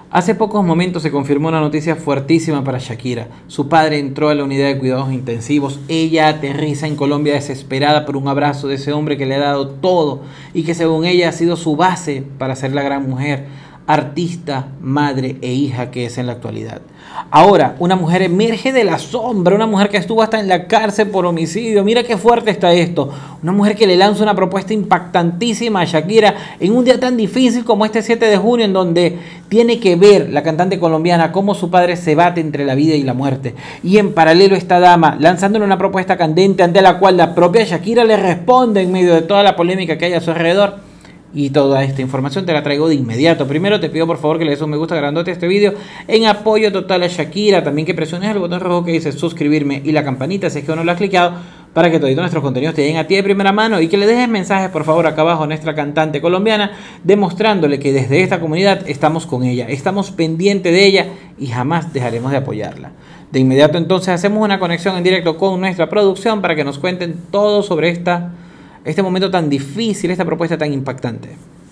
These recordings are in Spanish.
Hace pocos momentos se confirmó una noticia fuertísima para Shakira. Su padre entró a la unidad de cuidados intensivos. Ella aterriza en Colombia desesperada por un abrazo de ese hombre que le ha dado todo y que según ella ha sido su base para ser la gran mujer, artista, madre e hija que es en la actualidad. Ahora, una mujer emerge de la sombra, una mujer que estuvo hasta en la cárcel por homicidio. Mira qué fuerte está esto. Una mujer que le lanza una propuesta impactantísima a Shakira en un día tan difícil como este 7 de junio, en donde tiene que ver la cantante colombiana cómo su padre se bate entre la vida y la muerte. Y en paralelo esta dama lanzándole una propuesta candente ante la cual la propia Shakira le responde en medio de toda la polémica que hay a su alrededor. Y toda esta información te la traigo de inmediato. Primero te pido por favor que le des un me gusta grandote a este video en apoyo total a Shakira. También que presiones el botón rojo que dice suscribirme y la campanita si es que aún no lo has clicado, para que todos nuestros contenidos te lleguen a ti de primera mano, y que le dejes mensajes por favor acá abajo a nuestra cantante colombiana, demostrándole que desde esta comunidad estamos con ella, estamos pendientes de ella y jamás dejaremos de apoyarla. De inmediato entonces hacemos una conexión en directo con nuestra producción para que nos cuenten todo sobre este momento tan difícil, esta propuesta tan impactante.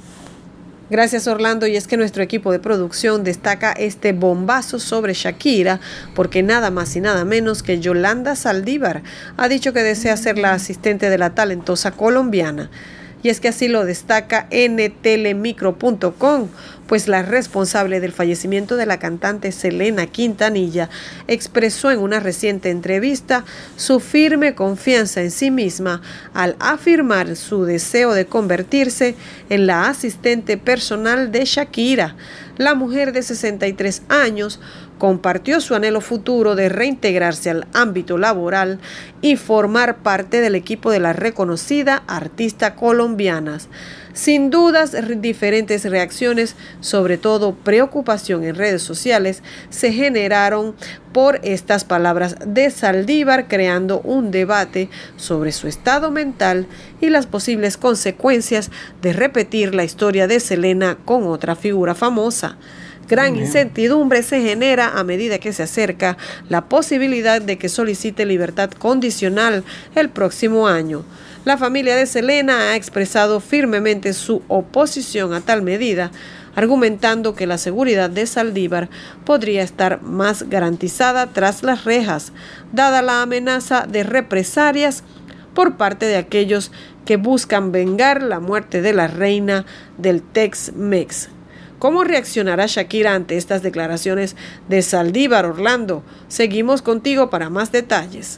Gracias, Orlando. Y es que nuestro equipo de producción destaca este bombazo sobre Shakira porque nada más y nada menos que Yolanda Saldívar ha dicho que desea ser la asistente de la talentosa colombiana. Y es que así lo destaca ntelemicro.com, pues la responsable del fallecimiento de la cantante Selena Quintanilla expresó en una reciente entrevista su firme confianza en sí misma al afirmar su deseo de convertirse en la asistente personal de Shakira. La mujer de 63 años compartió su anhelo futuro de reintegrarse al ámbito laboral y formar parte del equipo de la reconocida artista colombiana. Sin dudas, diferentes reacciones, sobre todo preocupación en redes sociales, se generaron por estas palabras de Saldívar, creando un debate sobre su estado mental y las posibles consecuencias de repetir la historia de Selena con otra figura famosa. Gran incertidumbre se genera a medida que se acerca la posibilidad de que solicite libertad condicional el próximo año. La familia de Selena ha expresado firmemente su oposición a tal medida, argumentando que la seguridad de Saldívar podría estar más garantizada tras las rejas, dada la amenaza de represalias por parte de aquellos que buscan vengar la muerte de la reina del Tex-Mex. ¿Cómo reaccionará Shakira ante estas declaraciones de Saldívar, Orlando? Seguimos contigo para más detalles.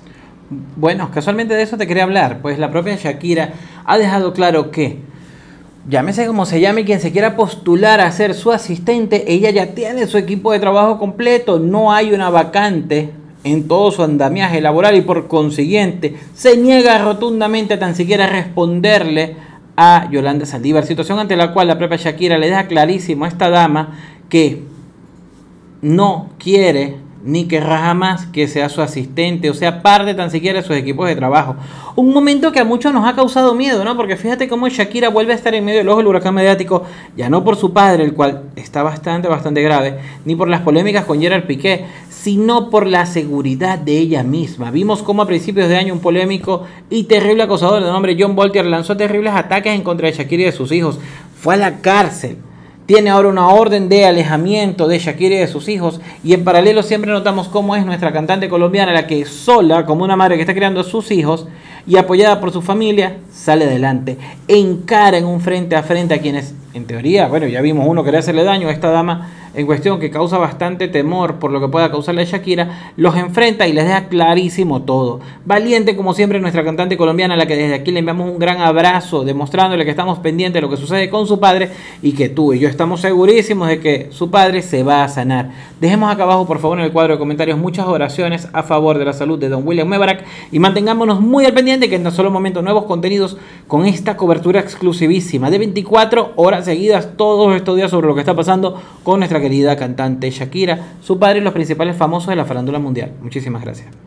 Bueno, casualmente de eso te quería hablar, pues la propia Shakira ha dejado claro que, llámese como se llame, quien se quiera postular a ser su asistente, ella ya tiene su equipo de trabajo completo, no hay una vacante en todo su andamiaje laboral y por consiguiente se niega rotundamente a tan siquiera responderle a Yolanda Saldívar, situación ante la cual la propia Shakira le deja clarísimo a esta dama que no quiere ni querrá jamás que sea su asistente o sea parte tan siquiera de sus equipos de trabajo. Un momento que a muchos nos ha causado miedo, ¿no? Porque fíjate cómo Shakira vuelve a estar en medio del ojo del huracán mediático, ya no por su padre, el cual está bastante grave, ni por las polémicas con Gerard Piqué, sino por la seguridad de ella misma. Vimos cómo a principios de año un polémico y terrible acosador de nombre John Voltaire lanzó terribles ataques en contra de Shakira y de sus hijos. Fue a la cárcel. Tiene ahora una orden de alejamiento de Shakira y de sus hijos, y en paralelo siempre notamos cómo es nuestra cantante colombiana la que sola, como una madre que está criando a sus hijos y apoyada por su familia, sale adelante, encara en un frente a frente a quienes, en teoría, bueno, ya vimos uno quería hacerle daño a esta dama en cuestión que causa bastante temor por lo que pueda causarle a Shakira, los enfrenta y les deja clarísimo todo. Valiente como siempre nuestra cantante colombiana, a la que desde aquí le enviamos un gran abrazo, demostrándole que estamos pendientes de lo que sucede con su padre y que tú y yo estamos segurísimos de que su padre se va a sanar. Dejemos acá abajo por favor en el cuadro de comentarios muchas oraciones a favor de la salud de don William Mebarak y mantengámonos muy al pendiente que en tan solo momento nuevos contenidos con esta cobertura exclusivísima de 24 horas seguidas todos estos días sobre lo que está pasando con nuestra querida cantante Shakira, su padre y los principales famosos de la farándula mundial. Muchísimas gracias.